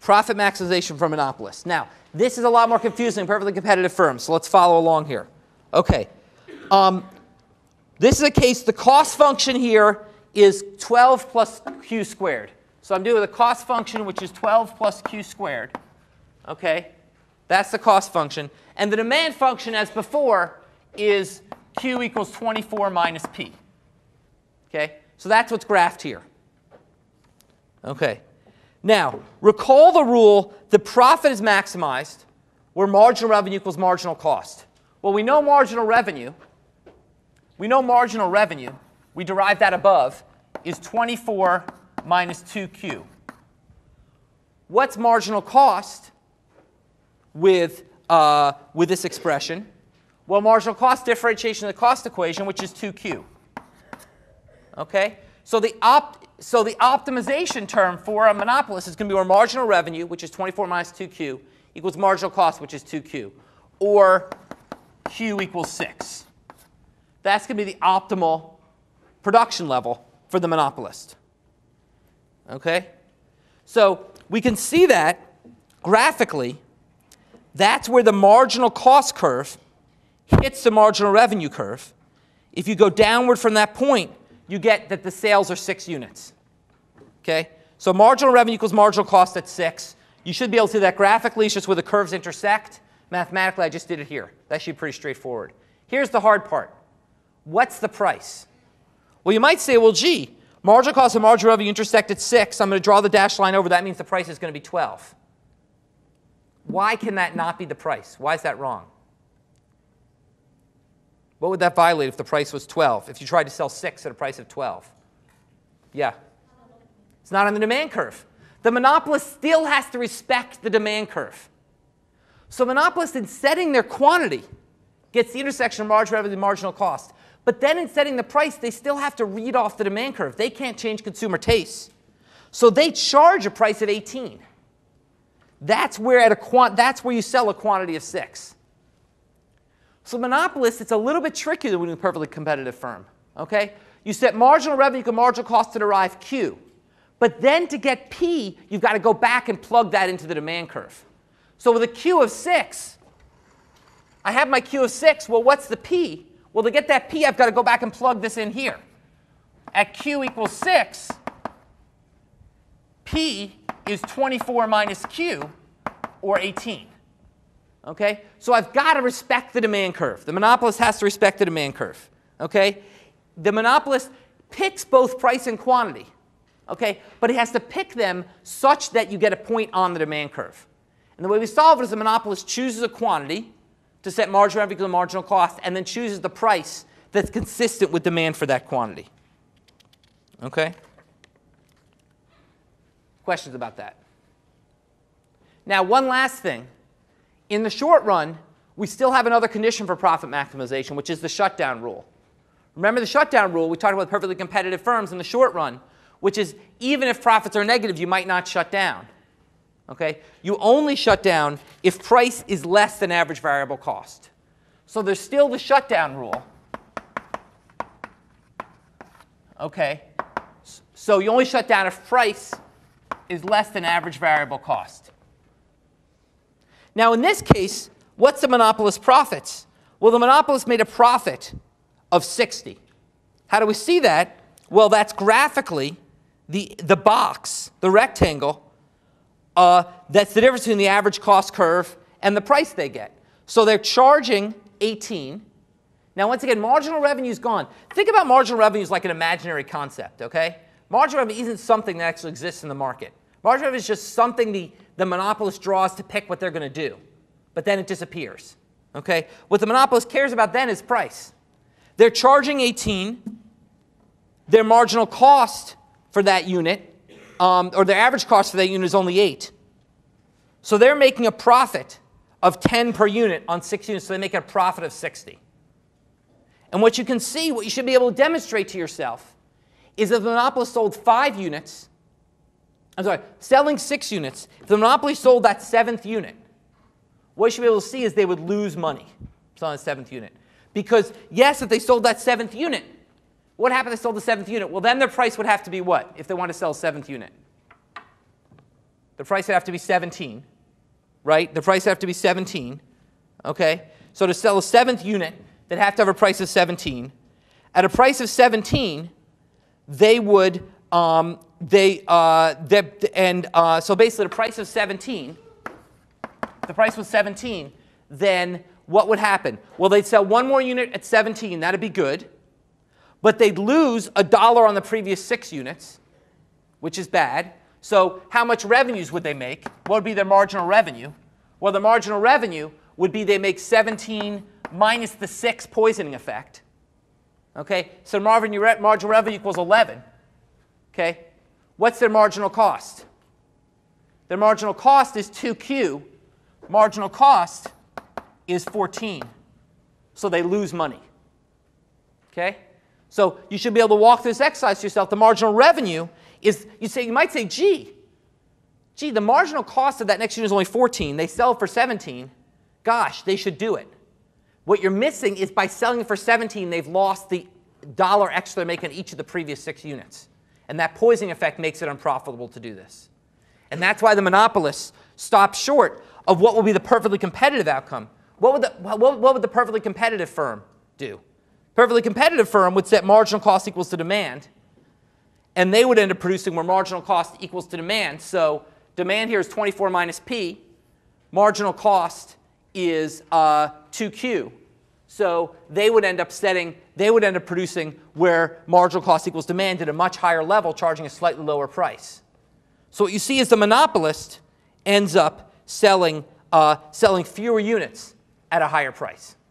Profit maximization for monopolists. Now, this is a lot more confusing than perfectly competitive firms, so let's follow along here. Okay. This is a case, the cost function here is 12 plus q squared. So I'm doing the cost function, which is 12 plus q squared. Okay? That's the cost function. And the demand function, as before, is q equals 24 minus p. Okay? So that's what's graphed here. Okay. Now, recall the rule that profit is maximized where marginal revenue equals marginal cost. Well, we know marginal revenue. We derive that above, is 24 minus 2q. What's marginal cost with this expression? Well, marginal cost differentiation of the cost equation, which is 2q. Okay? So the optimization term for a monopolist is going to be where marginal revenue, which is 24 minus 2q, equals marginal cost, which is 2q, or q equals 6. That's going to be the optimal production level for the monopolist. Okay? So we can see that graphically. That's where the marginal cost curve hits the marginal revenue curve. If you go downward from that point, you get that the sales are 6 units. Okay? So marginal revenue equals marginal cost at 6. You should be able to see that graphically. It's just where the curves intersect. Mathematically, I just did it here. That should be pretty straightforward. Here's the hard part. What's the price? Well, you might say, well, gee, marginal cost and marginal revenue intersect at 6. I'm going to draw the dashed line over. That means the price is going to be 12. Why can that not be the price? Why is that wrong? What would that violate if the price was 12? If you tried to sell 6 at a price of 12? Yeah. It's not on the demand curve. The monopolist still has to respect the demand curve. So monopolist, in setting their quantity, gets the intersection of marginal revenue and marginal cost. But then in setting the price, they still have to read off the demand curve. They can't change consumer tastes. So they charge a price of 18. That's where you sell a quantity of 6. So monopolists, it's a little bit trickier than with a perfectly competitive firm. Okay? You set marginal revenue equal marginal cost to derive Q. But then to get P, you've got to go back and plug that into the demand curve. So with a Q of 6, I have my Q of 6. Well, what's the P? Well, to get that P, I've got to go back and plug this in here. At Q equals 6, P is 24 minus Q, or 18. Okay? So I've got to respect the demand curve. The monopolist has to respect the demand curve. Okay? The monopolist picks both price and quantity. Okay? But he has to pick them such that you get a point on the demand curve. And the way we solve it is the monopolist chooses a quantity to set marginal revenue equal to marginal cost, and then chooses the price that's consistent with demand for that quantity. Okay? Questions about that? Now, one last thing. In the short run, we still have another condition for profit maximization, which is the shutdown rule. Remember the shutdown rule? We talked about perfectly competitive firms in the short run, which is even if profits are negative, you might not shut down. Okay? You only shut down if price is less than average variable cost. So there's still the shutdown rule. Okay? So you only shut down if price is less than average variable cost. Now in this case, what's the monopolist profits? Well, the monopolist made a profit of 60. How do we see that? Well, that's graphically the box, the rectangle. That's the difference between the average cost curve and the price they get. So they're charging 18. Now, once again, marginal revenue is gone. Think about marginal revenue as like an imaginary concept, okay? Marginal revenue isn't something that actually exists in the market. Marginal revenue is just something the monopolist draws to pick what they're going to do. But then it disappears, okay? What the monopolist cares about then is price. They're charging 18. Their marginal cost for that unit, or their average cost for that unit is only 8. So they're making a profit of 10 per unit on 6 units, so they make a profit of 60. And what you can see, what you should be able to demonstrate to yourself, is if the monopolist sold 5 units, selling 6 units, if the monopoly sold that 7th unit, what you should be able to see is they would lose money selling the 7th unit. Because, yes, if they sold that 7th unit, what happened if they sold the 7th unit? Well, then their price would have to be what if they want to sell a 7th unit? The price would have to be 17, right? The price would have to be 17, okay? So to sell a 7th unit, they'd have to have a price of 17. At a price of 17, they would, so basically the price of 17, the price was 17, then what would happen? Well, they'd sell one more unit at 17, that'd be good, but they'd lose $1 on the previous 6 units, which is bad. So how much revenues would they make? What would be their marginal revenue? Well, the marginal revenue would be they make 17 minus the 6 poisoning effect. Okay, so marginal revenue equals 11. Okay, what's their marginal cost? Their marginal cost is 2Q. Marginal cost is 14. So they lose money. Okay, so you should be able to walk through this exercise to yourself. The marginal revenue is, you might say, gee, the marginal cost of that next unit is only 14. They sell it for 17. Gosh, they should do it. What you're missing is by selling it for 17, they've lost the $1 extra they're making on each of the previous 6 units. And that poisoning effect makes it unprofitable to do this. And that's why the monopolists stop short of what will be the perfectly competitive outcome. What would the perfectly competitive firm do? Perfectly competitive firm would set marginal cost equals to demand, and they would end up producing where marginal cost equals to demand. So demand here is 24 minus P. Marginal cost is 2Q. So they would end up producing where marginal cost equals demand at a much higher level, charging a slightly lower price. So what you see is the monopolist ends up selling fewer units at a higher price.